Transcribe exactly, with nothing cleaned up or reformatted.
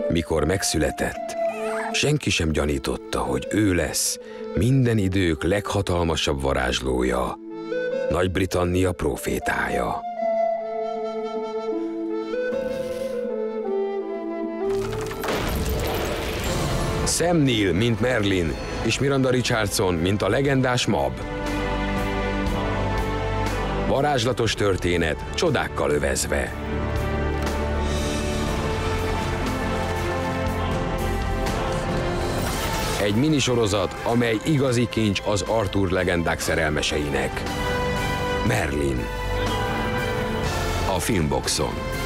Mikor megszületett, senki sem gyanította, hogy ő lesz minden idők leghatalmasabb varázslója, Nagy-Britannia prófétája. Sam Neill, mint Merlin, és Miranda Richardson, mint a legendás Mab. Varázslatos történet, csodákkal övezve. Egy minisorozat, amely igazi kincs az Arthur legendák szerelmeseinek. Merlin. A Filmboxon.